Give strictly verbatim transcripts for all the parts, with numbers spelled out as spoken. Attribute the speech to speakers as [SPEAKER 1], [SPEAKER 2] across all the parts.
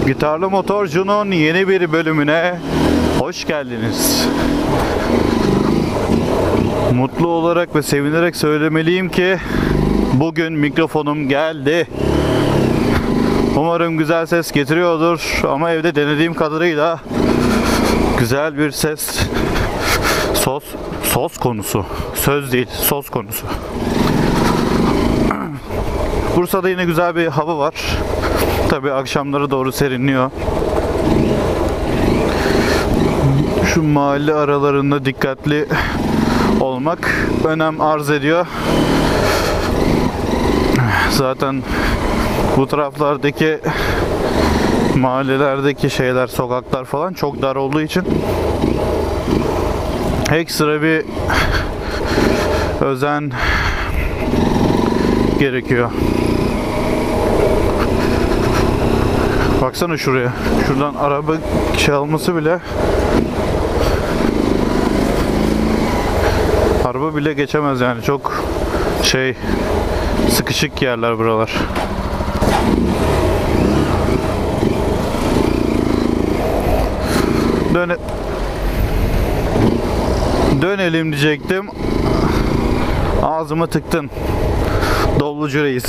[SPEAKER 1] Gitarlı Motorcu'nun yeni bir bölümüne hoş geldiniz. Mutlu olarak ve sevinerek söylemeliyim ki bugün mikrofonum geldi. Umarım güzel ses getiriyordur ama evde denediğim kadarıyla güzel bir ses sos sos konusu. Söz değil, sos konusu. Bursa'da yine güzel bir hava var. Tabii akşamları doğru serinliyor. Şu mahalle aralarında dikkatli olmak önem arz ediyor. Zaten bu taraflardaki mahallelerdeki şeyler, sokaklar falan çok dar olduğu için ekstra bir özen gerekiyor. Baksana şuraya. Şuradan araba çalması bile araba bile geçemez yani. Çok şey sıkışık yerler buralar. Döne Dönelim diyecektim. Ağzıma tıktın. Dolucu reis.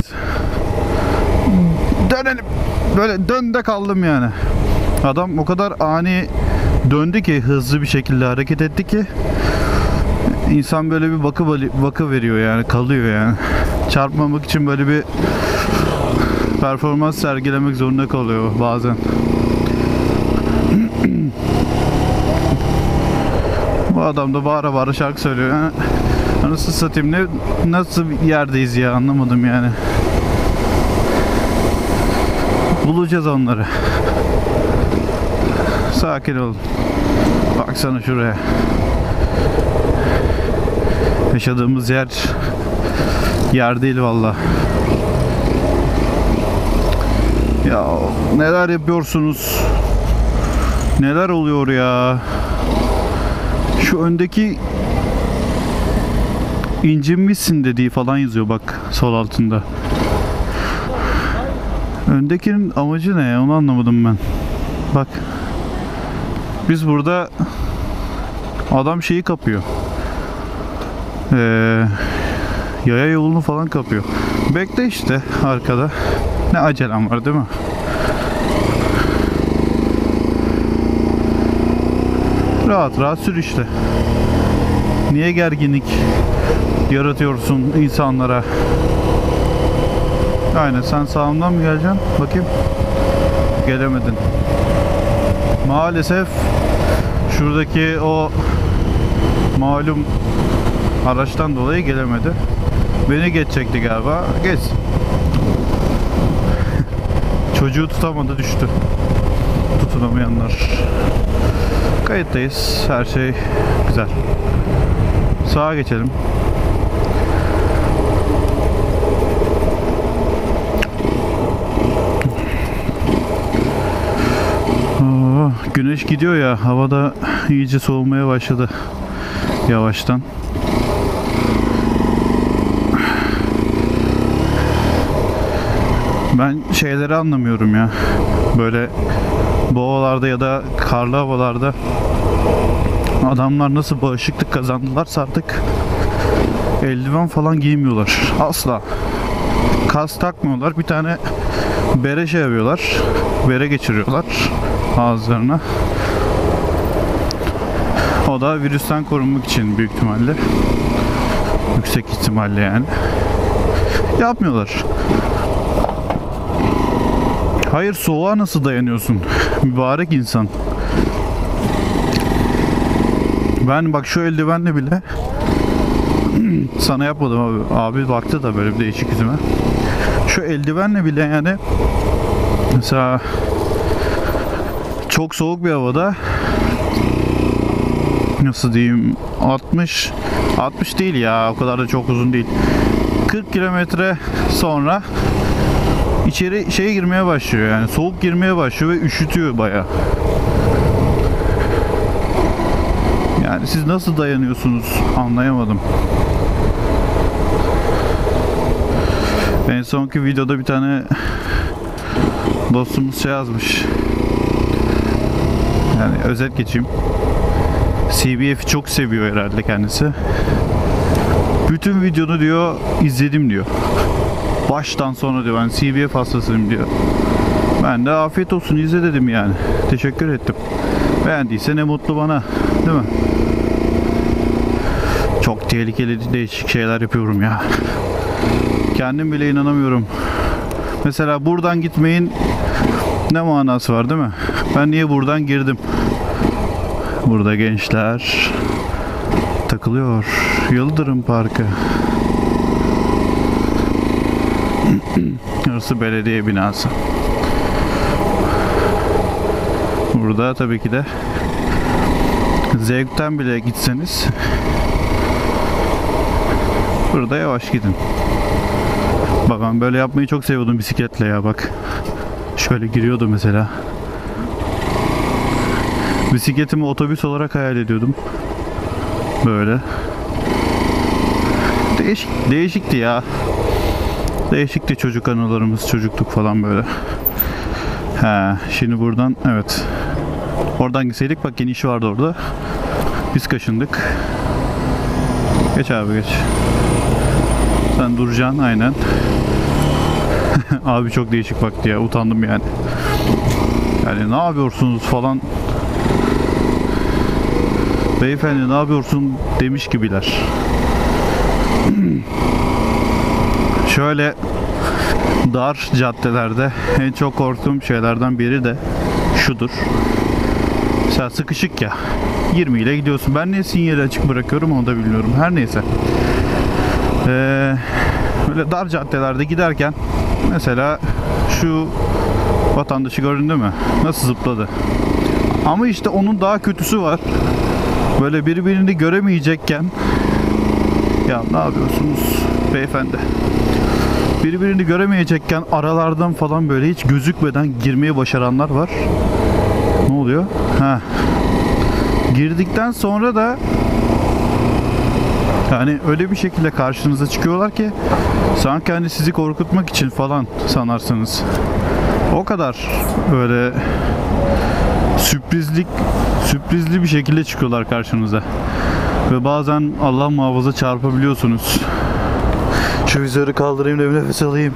[SPEAKER 1] Dönelim. Böyle dönde kaldım yani. Adam o kadar ani döndü ki, hızlı bir şekilde hareket etti ki insan böyle bir bakı bakı veriyor yani, kalıyor yani. Çarpmamak için böyle bir performans sergilemek zorunda kalıyor bazen. Bu adam da bağıra bağıra şarkı söylüyor. Yani, nasıl satayım, ne nasıl bir yerdeyiz ya, anlamadım yani. Bulacağız onları. Sakin ol. Baksana şuraya. Yaşadığımız yer yer değil valla. Ya neler yapıyorsunuz? Neler oluyor ya? Şu öndeki incinmişsin dediği falan yazıyor bak sol altında. Öndekinin amacı ne ya? Onu anlamadım ben. Bak. Biz burada adam şeyi kapıyor. Ee, yaya yolunu falan kapıyor. Bekle işte arkada. Ne acelem var değil mi? Rahat rahat sür işte. Niye gerginlik yaratıyorsun insanlara? Aynen, sen sağımdan mı geleceksin? Bakayım. Gelemedin. Maalesef şuradaki o malum araçtan dolayı gelemedi. Beni geçecekti galiba. Geç. Çocuğu tutamadı, düştü. Tutunamayanlar. Kayıttayız. Her şey güzel. Sağa geçelim. Güneş gidiyor ya, havada iyice soğumaya başladı yavaştan. Ben şeyleri anlamıyorum ya. Böyle bu havalarda ya da karlı havalarda adamlar nasıl bağışıklık kazandılarsa artık eldiven falan giymiyorlar. Asla. Kask takmıyorlar. Bir tane bere şey yapıyorlar. Bere geçiriyorlar ağızlarına. O da virüsten korunmak için büyük ihtimalle. Yüksek ihtimalle yani. Yapmıyorlar. Hayır, soğuğa nasıl dayanıyorsun? Mübarek insan. Ben bak şu eldivenle bile sana yapmadım abi. Abi baktı da böyle bir değişik yüzüme. Şu eldivenle bile yani mesela çok soğuk bir havada nasıl diyeyim, altmış altmış değil ya, o kadar da çok uzun değil, kırk kilometre sonra içeri şey girmeye başlıyor yani, soğuk girmeye başlıyor ve üşütüyor bayağı. Yani siz nasıl dayanıyorsunuz anlayamadım. En sonki videoda bir tane Dostumuz şey yazmış. Yani özet geçeyim. C B F'i çok seviyor herhalde kendisi. Bütün videonu diyor izledim diyor. Baştan sona diyor ben C B F hastasıyım diyor. Ben de afiyet olsun izle dedim yani. Teşekkür ettim. Beğendiyse ne mutlu bana. Değil mi? Çok tehlikeli değişik şeyler yapıyorum ya. Kendim bile inanamıyorum. Mesela buradan gitmeyin ne manası var değil mi? Ben niye buradan girdim? Burada gençler takılıyor. Yıldırım Parkı. Burası belediye binası. Burada tabii ki de zevkten bile gitseniz burada yavaş gidin. Bak ben böyle yapmayı çok seviyordum bisikletle ya bak. Şöyle giriyordu mesela. Bisikletimi otobüs olarak hayal ediyordum. Böyle. Değişik, değişikti ya. Değişikti çocuk anılarımız, çocukluk falan böyle. He, şimdi buradan evet. Oradan gitseydik bak geniş vardı orada. Biz kaşındık. Geç abi geç. Sen duracaksın aynen. Abi çok değişik baktı ya, utandım yani. Yani ne yapıyorsunuz falan. Beyefendi ne yapıyorsun demiş gibiler. Şöyle dar caddelerde en çok korktuğum şeylerden biri de şudur. Mesela sıkışık ya. yirmi ile gidiyorsun. Ben niye sinyali açık bırakıyorum onu da bilmiyorum. Her neyse. Ee, böyle dar caddelerde giderken mesela şu vatandaşı göründü mü? Nasıl zıpladı? Ama işte onun daha kötüsü var. Böyle birbirini göremeyecekken ya ne yapıyorsunuz beyefendi? Birbirini göremeyecekken aralardan falan böyle hiç gözükmeden girmeyi başaranlar var. Ne oluyor? Ha. Girdikten sonra da yani öyle bir şekilde karşınıza çıkıyorlar ki sanki hani sizi korkutmak için falan sanarsınız. O kadar böyle sürprizlik sürprizli bir şekilde çıkıyorlar karşınıza. Ve bazen Allah muhafaza çarpabiliyorsunuz. Şu vizörü kaldırayım da bir nefes alayım.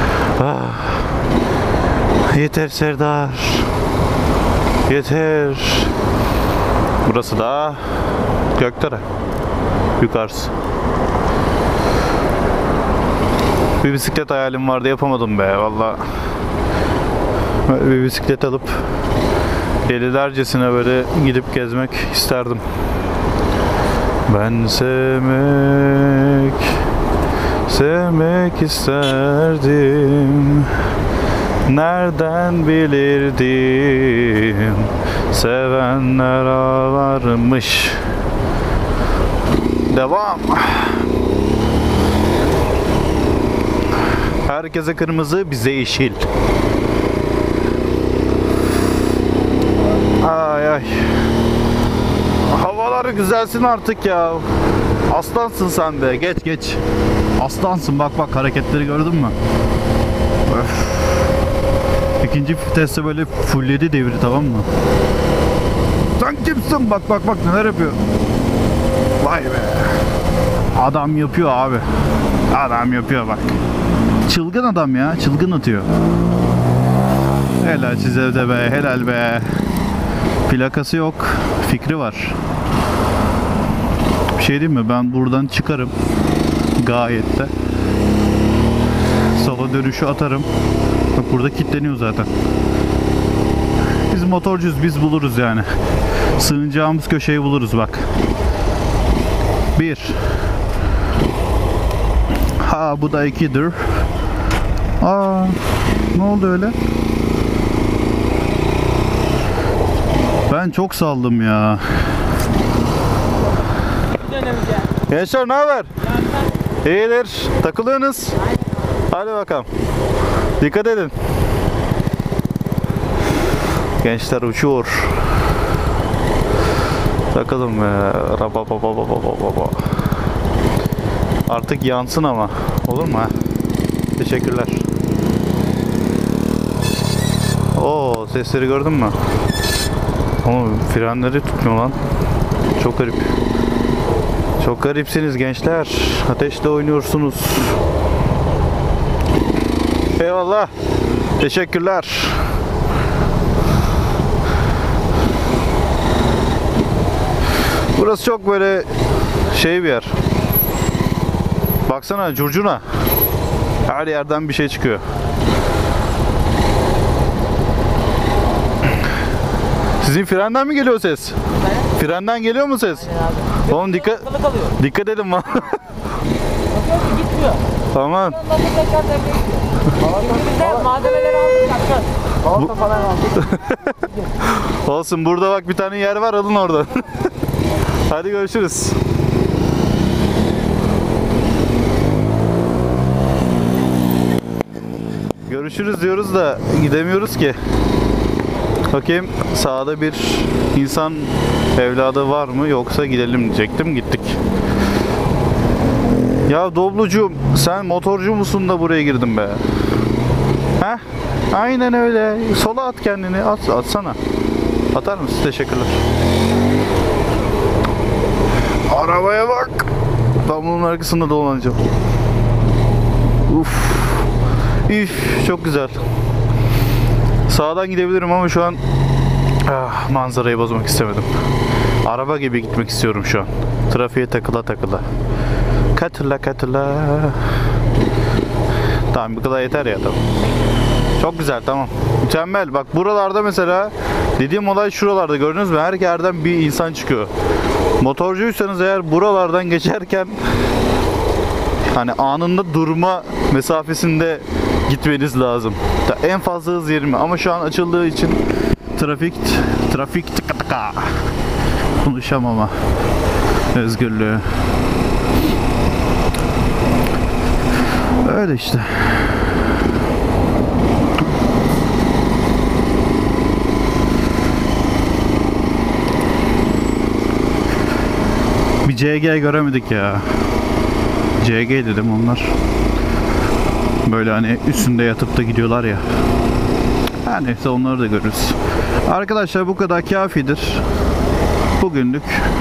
[SPEAKER 1] Ah. Yeter Serdar. Yeter. Burası da Gökdere. Yukarısı. Bir bisiklet hayalim vardı, yapamadım be valla. Bir bisiklet alıp delilercesine böyle gidip gezmek isterdim. Ben sevmek sevmek isterdim. Nereden bilirdim sevenler ağlarmış. Devam. Herkese kırmızı, bize yeşil. Ay ay. Havalar güzelsin artık ya. Aslansın sen de. Geç geç. Aslansın, bak bak hareketleri gördün mü? Öf. İkinci viteste böyle fulledi devri, tamam mı? Sen kimsin? Bak bak bak neler yapıyor. Vay be. Adam yapıyor abi. Adam yapıyor bak. Çılgın adam ya. Çılgın atıyor. Helal size de be. Helal be. Plakası yok. Fikri var. Bir şey diyeyim mi? Ben buradan çıkarım. Gayet de. Sola dönüşü atarım. Bak burada kilitleniyor zaten. Biz motorcuyuz. Biz buluruz yani. Sığınacağımız köşeyi buluruz bak. Bir. Ha bu da ikidir. Aa, ne oldu öyle? Ben çok saldım ya. Gençler ne haber? İyidir. Takılıyorsunuz. Hadi bakalım. Dikkat edin. Gençler uçuyor. Bakalım ya. Artık yansın ama. Olur mu ha? Teşekkürler. Oo, sesleri gördün mü? Ama frenleri tutmuyor lan. Çok garip. Çok garipsiniz gençler. Ateşle oynuyorsunuz. Eyvallah. Teşekkürler. Burası çok böyle şey bir yer. Baksana, curcuna. Her yerden bir şey çıkıyor. Sizin frenden mi geliyor ses? Ne? Frenden geliyor mu ses? Oğlum dikkat dikkat edin lan.
[SPEAKER 2] Gitmiyor.
[SPEAKER 1] Tamam.
[SPEAKER 2] Malzemeleri aldık. Balata falan aldık.
[SPEAKER 1] Olsun, burada bak bir tane yer var, alın oradan. Hadi görüşürüz. Görüşürüz diyoruz da gidemiyoruz ki. Bakayım sağda bir insan evladı var mı, yoksa gidelim diyecektim, gittik. Ya Doblucuğum, sen motorcu musun da buraya girdin be? Heh, aynen öyle. Sola at kendini, at, atsana. Atar mısın? Teşekkürler. Arabaya bak. Ben bunun arkasında dolanacağım. Uf. Üf, çok güzel. Sağdan gidebilirim ama şu an ah, manzarayı bozmak istemedim. Araba gibi gitmek istiyorum şu an. Trafiğe takıla takıla. Katıla katıla. Tamam, bu kadar yeter ya, tamam. Çok güzel, tamam. Mükemmel. Bak buralarda mesela dediğim olay şuralarda, gördünüz mü? Her yerden bir insan çıkıyor. Motorcuysanız eğer buralardan geçerken hani anında durma mesafesinde gitmeniz lazım. En fazla hız yirmi ama şu an açıldığı için trafik trafik tıka tıka. Konuşamama özgürlüğü. Öyle işte. Bir C G göremedik ya. C G dedim onlar. Böyle hani üstünde yatıp da gidiyorlar ya. Her neyse, onları da görürüz. Arkadaşlar bu kadar kafidir. Bugünlük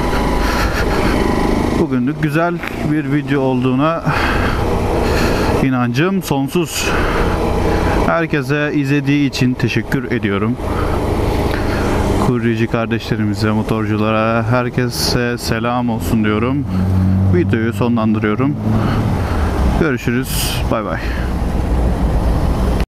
[SPEAKER 1] Bugünlük güzel bir video olduğuna inancım sonsuz. Herkese izlediği için teşekkür ediyorum. Kuryeci kardeşlerimize, motorculara, herkese selam olsun diyorum. Videoyu sonlandırıyorum. Görüşürüz. Bay bay.